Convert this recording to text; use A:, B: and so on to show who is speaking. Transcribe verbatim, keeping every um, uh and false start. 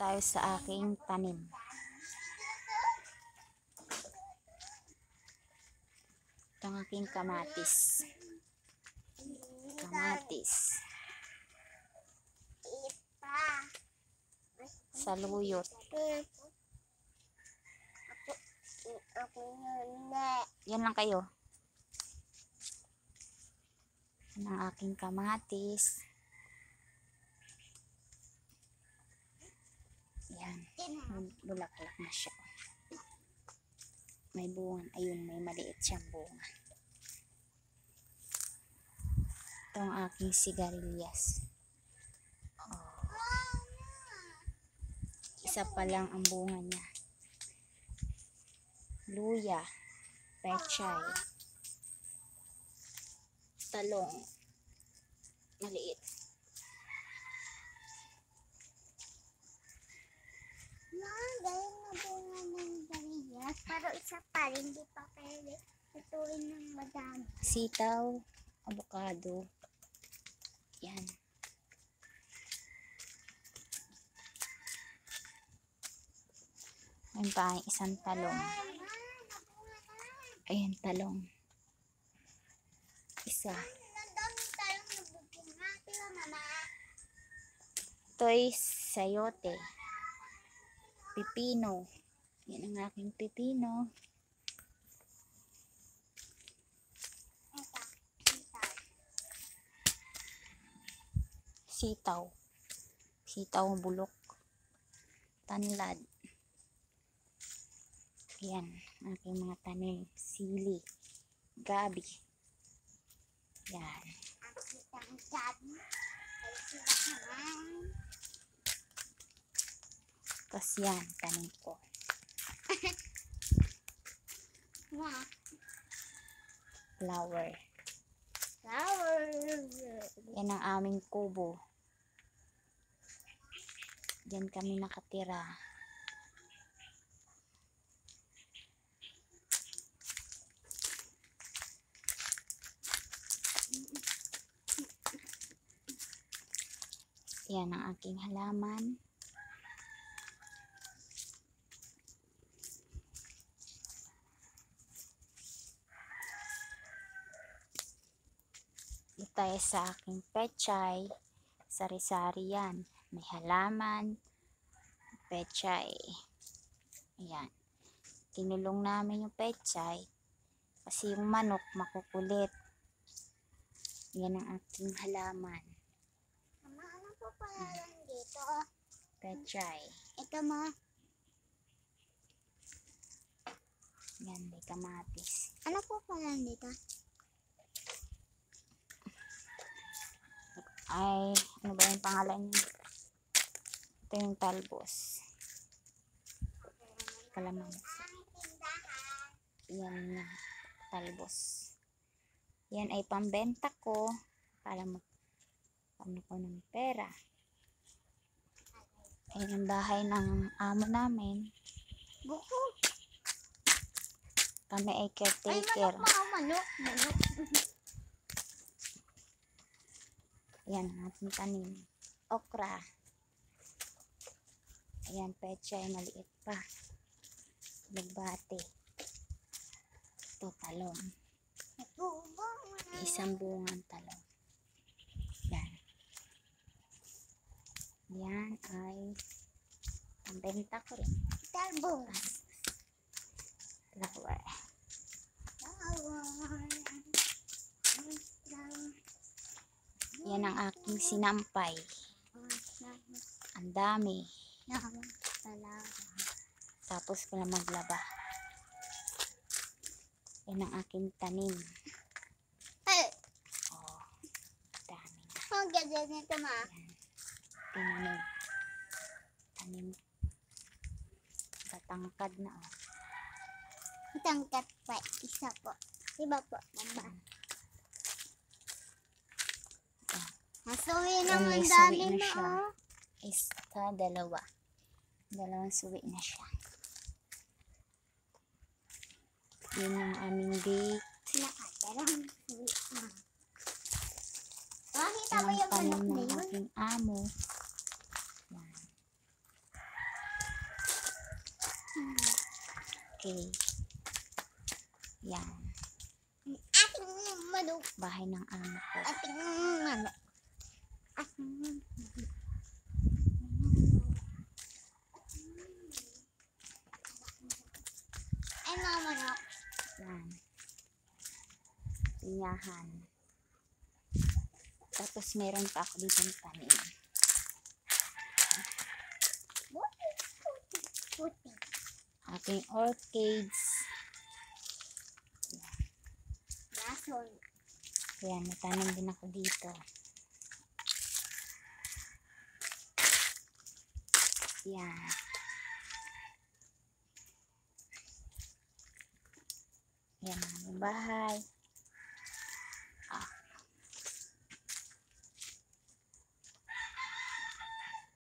A: tayo sa aking tanim. Ito ang aking kamatis. Kamatis. Saluyot. Yan lang kayo. Yan ang aking kamatis. Yan. Bulaklak na siya. May bunga. Ayun, may maliit siyang bunga. Ito ang aking sigarilyas. Oh. Isa pa lang ang bunga niya. Luya. Pechay. Talong. Maliit.
B: Galing na bunga ng gariyas. Pero isa pa rin, hindi pa pwede. Tutuin ng madami.
A: Sitaw. Avocado. Yan. Ayun pa, isang talong. Ayan, talong. Isa.
B: Nandami tayong nabubunga. Pero mama.
A: Ito'y sayote. Pipino. Yan ang aking pipino.
B: Ito. Ito.
A: Sitaw. Sitaw bulok. Tanlad. Yan. Aking mga tanim. Sili. Gabi. Yan.
B: Ang kitang gabi. Ay sila naman.
A: Tapos yan. Tanim ko.
B: Wow.
A: Flower.
B: Flower.
A: Yan ang aming kubo. Diyan kami nakatira. Yan ang aking halaman. Ito tayo sa aking pechay. Sari-sari yan. May halaman. Pechay. Ayan. Kinulong namin yung pechay. Kasi yung manok makukulit. Yan ang aking halaman.
B: Mama, ano po pala lang dito?
A: Pechay.
B: Ito mo.
A: Yan, may kamatis.
B: Ano po pala dito?
A: Ay, ano ba yung pangalan niya? Ito yung talbos. Kalamansi.
B: Ang tindahan.
A: Yan na, talbos. Yan ay pambenta ko para mag-ano ko ng pera. Ayan ang bahay ng amo namin.
B: Buko.
A: Kami ay
B: Ay,
A: caretaker.
B: manok, mga manok. Manok.
A: Yan ang ating tanim. Okra. Ayan, pechay, maliit pa. Lagbate. Ito, talong. Isang bungang talong. Yan. Yan ay pambenta ko rin.
B: Talbos.
A: Flower. Yan ang aking sinampay. Ang dami. Tapos ko na maglaba. Yan ang aking tanim.
B: Ay,
A: Oh, dami na.
B: ang ganda nito, ma.
A: Yan. Tinanim. Tanim. Tatangkad na, oh.
B: Tangkat pa. Isa po. Diba po, mama? Masuwi
A: Yan,
B: naman
A: may
B: dami
A: suwi na
B: na,
A: siya.
B: oh.
A: Isa, dalawa. Dalawang suwi na siya. Yun yung aming date.
B: Nakadalawang suwi na. Nakita
A: Yan
B: mo
A: ang
B: yung
A: tanim
B: manok na
A: ng
B: yun?
A: aking amo. Yan. Okay. Yan.
B: Ating manok.
A: Bahay ng amo ko.
B: Ating manok. Ating Ay, mga manok.
A: Yan. Pinyahan. Tapos meron pa ako dito ng tanim.
B: Puti, puti, puti.
A: Ating orchids.
B: Gasol.
A: Yan, natanim din ako dito. Yan. Yan ang aming bahay.